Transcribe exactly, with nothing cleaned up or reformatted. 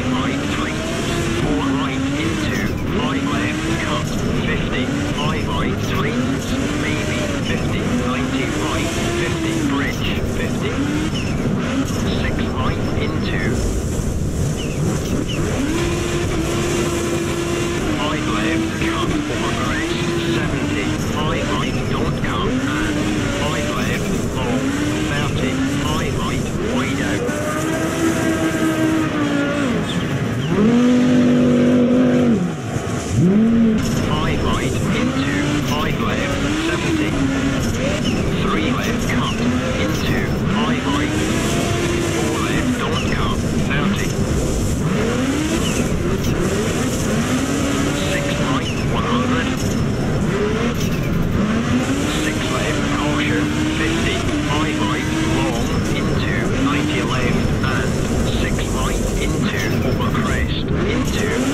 five right, tight, four right into, five left, cut, fifty, five right, tight, maybe, fifty, ninety right, fifty, bridge, fifty, six right into, five left, cut, over crest, seventy, five right, don't cut, and five left, long, thirty, five right, wide out. Five right into, five left, seventy, three left, cut, into, five right, four left, don't cut, thirty, six right, one hundred, six left, caution, fifty, five right, long, into, ninety left, and six right, into, over crest, into,